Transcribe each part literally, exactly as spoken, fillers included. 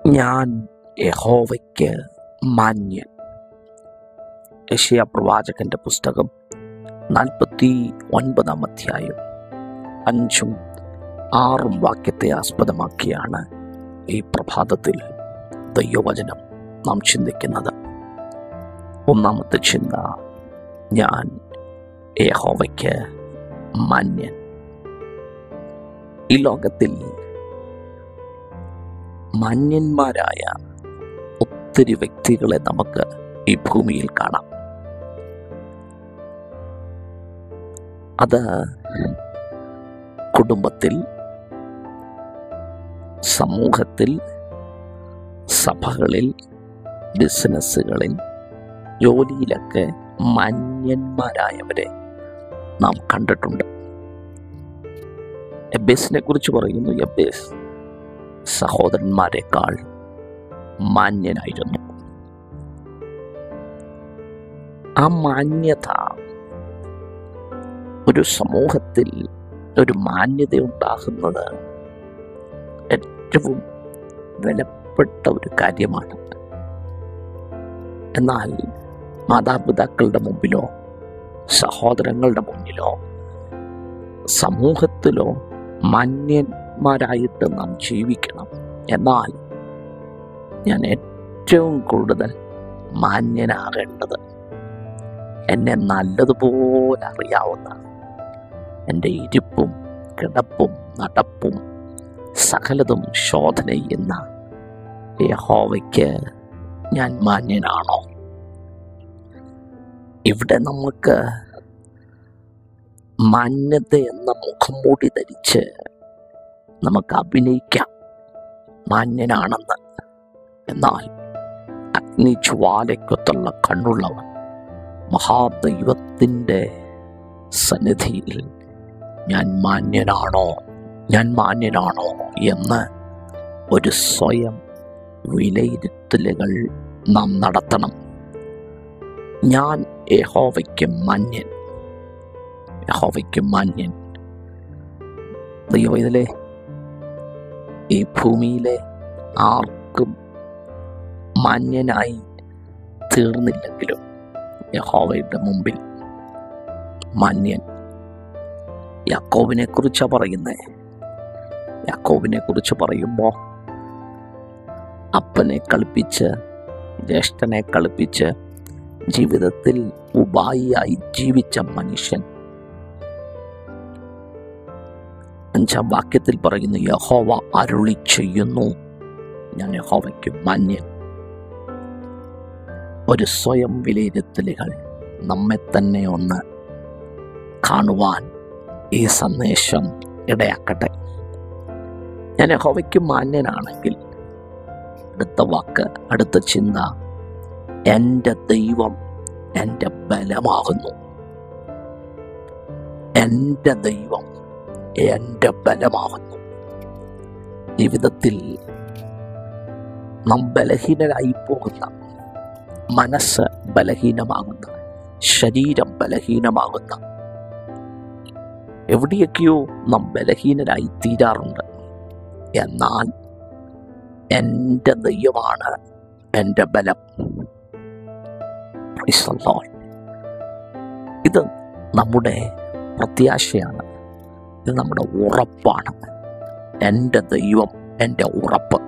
ഞാൻ യഹോവയ്ക്ക് മാന്യൻ. യെശയ്യാ പ്രവാചകന്റെ പുസ്തകം നാൽപ്പത്തി ഒൻപതാം അധ്യായം അഞ്ചും ആറും വാക്യത്തെ ആസ്പദമാക്കിയാണ് ഈ പ്രഭാതത്തിൽ ദൈവവചനം നാം ചിന്തിക്കുന്നത്. ഒന്നാമത്തെ ചിന്ത, ഞാൻ യഹോവയ്ക്ക് മാന്യൻ. ഈ ലോകത്തിൽ മാന്യന്മാരായ ഒത്തിരി വ്യക്തികളെ നമുക്ക് ഈ ഭൂമിയിൽ കാണാം. അത് കുടുംബത്തിൽ, സമൂഹത്തിൽ, സഭകളിൽ, ബിസിനസ്സുകളിൽ, ജോലിയിലൊക്കെ മാന്യന്മാരായവരെ നാം കണ്ടിട്ടുണ്ട്. എബേസിനെ കുറിച്ച് പറയുന്നു, എബേസ് സഹോദരന്മാരെക്കാൾ മാന്യനായിരുന്നു. ആ മാന്യത ഒരു സമൂഹത്തിൽ ഒരു മാന്യത ഉണ്ടാകുന്നത് ഏറ്റവും വിലപ്പെട്ട ഒരു കാര്യമാണ്. എന്നാൽ മാതാപിതാക്കളുടെ മുമ്പിലോ സഹോദരങ്ങളുടെ മുന്നിലോ സമൂഹത്തിലോ മാന്യന്മാരായിട്ട് നാം ജീവിക്കണം. എന്നാൽ ഞാൻ ഏറ്റവും കൂടുതൽ മാന്യനാകേണ്ടത് എന്നെ നല്ലതുപോലെ അറിയാവുന്ന, എൻ്റെ ഇരിപ്പും കിടപ്പും നടപ്പും സകലതും ശോധന ചെയ്യുന്ന യഹോവയ്ക്ക് ഞാൻ മാന്യനാണോ? ഇവിടെ നമുക്ക് മാന്യത എന്ന മുഖംമൂടി ധരിച്ച് നമുക്ക് അഭിനയിക്കാം മാന്യനാണെന്ന്. എന്നാൽ അഗ്നിജ്വാലയ്ക്കൊത്തുള്ള കണ്ണുള്ളവൻ മഹാദൈവത്തിൻ്റെ സന്നിധിയിൽ ഞാൻ മാന്യനാണോ ഞാൻ മാന്യനാണോ എന്ന് ഒരു സ്വയം വിലയിരുത്തലുകൾ നാം നടത്തണം. ഞാൻ യഹോവയ്ക്ക് മാന്യൻ, യഹോവയ്ക്ക് മാന്യൻ. ദൈവം ഇതിലെ ഈ ഭൂമിയിലെ ആർക്കും മാന്യനായി തീർന്നില്ലെങ്കിലും യഹോവയുടെ മുമ്പിൽ മാന്യൻ. യാക്കോബിനെ കുറിച്ചാണ് പറയുന്നത്. യാക്കോബിനെ കുറിച്ച് പറയുമ്പോൾ അപ്പനെ കളിപ്പിച്ച്, ജ്യേഷ്ഠനെ കളിപ്പിച്ച് ജീവിതത്തിൽ ഉപായിയായി ജീവിച്ച മനുഷ്യൻ. അഞ്ചാം വാക്യത്തിൽ പറയുന്നു, യഹോവ അരുളി ചെയ്യുന്നു, ഞാൻ യഹോവയ്ക്ക് മാന്യൻ. ഒരു സ്വയം വിലയിരുത്തലുകൾ നമ്മെ തന്നെ ഒന്ന് കാണുവാൻ ഈ സന്ദേശം ഇടയാക്കട്ടെ. ഞാൻ യഹോവയ്ക്ക് മാന്യനാണെങ്കിൽ അടുത്ത വാക്ക്, അടുത്ത ചിന്ത, എൻ്റെ ദൈവം എൻ്റെ ബലമാകുന്നു. എൻ്റെ ദൈവം എൻ്റെ ബലമാകുന്നു. ജീവിതത്തിൽ നാം ബലഹീനരായി പോകുന്ന, മനസ്സ് ബലഹീനമാകുന്ന, ശരീരം ബലഹീനമാകുന്ന, എവിടെയൊക്കെയോ നാം ബലഹീനരായി തീരാറുണ്ട്. എന്നാൽ എൻ്റെ ദൈവമാണ് എൻ്റെ ബലം. ഇത് നമ്മുടെ പ്രത്യാശയാണ്, ഇത് നമ്മുടെ ഉറപ്പാണ്. എൻ്റെ ദൈവം എൻ്റെ ഉറപ്പ്.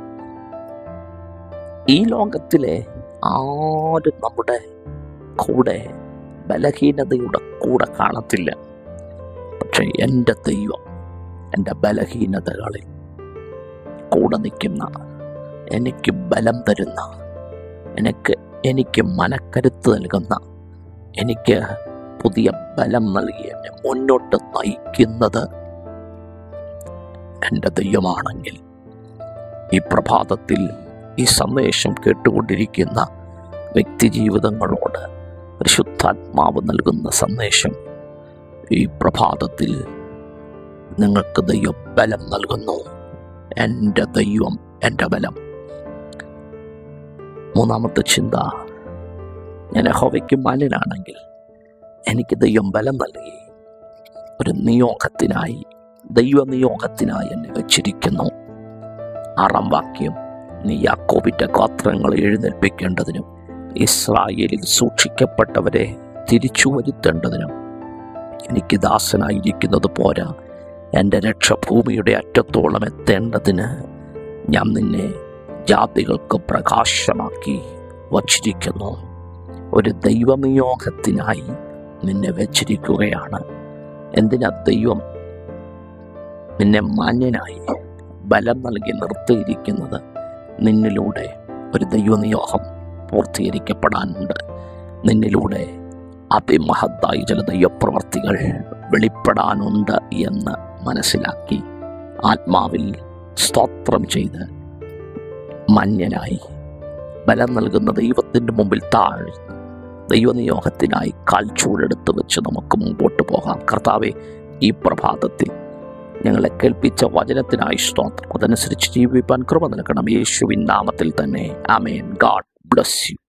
ഈ ലോകത്തിലെ ആരും നമ്മുടെ കൂടെ ബലഹീനതയുടെ കൂടെ കാണത്തില്ല. പക്ഷെ എൻ്റെ ദൈവം എൻ്റെ ബലഹീനതകളിൽ കൂടെ നിൽക്കുന്ന, എനിക്ക് ബലം തരുന്ന, എനിക്ക് എനിക്ക് മനക്കരുത്ത് നൽകുന്ന, എനിക്ക് പുതിയ ബലം നൽകി എന്നെ മുന്നോട്ട് നയിക്കുന്നത് എൻ്റെ ദൈവമാണെങ്കിൽ, ഈ പ്രഭാതത്തിൽ ഈ സന്ദേശം കേട്ടുകൊണ്ടിരിക്കുന്ന വ്യക്തി ജീവിതങ്ങളോട് പരിശുദ്ധാത്മാവ് നൽകുന്ന സന്ദേശം, ഈ പ്രഭാതത്തിൽ നിങ്ങൾക്ക് ദൈവം ബലം നൽകുന്നു. എൻ്റെ ദൈവം എൻ്റെ ബലം. മൂന്നാമത്തെ ചിന്ത, ഞാൻ യഹോവയ്ക്ക് മാന്യനാണെങ്കിൽ എനിക്ക് ദൈവം ബലം നൽകി ഒരു നിയോഗത്തിനായി, ദൈവനിയോഗത്തിനായി എന്നെ വച്ചിരിക്കുന്നു. ആറാം വാക്യം, നീ യാക്കോബിൻ്റെ ഗോത്രങ്ങളെ എഴുന്നേൽപ്പിക്കേണ്ടതിനും ഇസ്രായേലിൽ സൂക്ഷിക്കപ്പെട്ടവരെ തിരിച്ചു വരുത്തേണ്ടതിനും എനിക്ക് ദാസനായിരിക്കുന്നത് പോരാ, എൻ്റെ രക്ഷ ഭൂമിയുടെ അറ്റത്തോളം എത്തേണ്ടതിന് ഞാൻ നിന്നെ ജാതികൾക്ക് പ്രകാശമാക്കി വച്ചിരിക്കുന്നു. ഒരു ദൈവനിയോഗത്തിനായി നിന്നെ വച്ചിരിക്കുകയാണ്. എന്തിനാ ദൈവം നിന്നെ മാന്യനായി ബലം നൽകി നിർത്തിയിരിക്കുന്നത്? നിന്നിലൂടെ ഒരു ദൈവനിയോഗം പൂർത്തീകരിക്കപ്പെടാനുണ്ട്. നിന്നിലൂടെ അതിമഹത്തായ ചില ദൈവപ്രവർത്തികൾ വെളിപ്പെടാനുണ്ട് എന്ന് മനസ്സിലാക്കി ആത്മാവിൽ സ്തോത്രം ചെയ്ത് മാന്യനായി ബലം നൽകുന്ന ദൈവത്തിൻ്റെ മുമ്പിൽ താഴ്ന്ന് ദൈവനിയോഗത്തിനായി കാൽച്ചൂടെടുത്ത് വെച്ച് നമുക്ക് മുമ്പോട്ട് പോകാം. കർത്താവെ, ഈ പ്രഭാതത്തിൽ ഞങ്ങളെ കേൾപ്പിച്ച വചനത്തിനായി സ്തോത്രം. അതനുസരിച്ച് ജീവിപ്പാൻ കൃപ നൽകണം. യേശുവിൻ നാമത്തിൽ തന്നെ ആമേൻ. God bless you.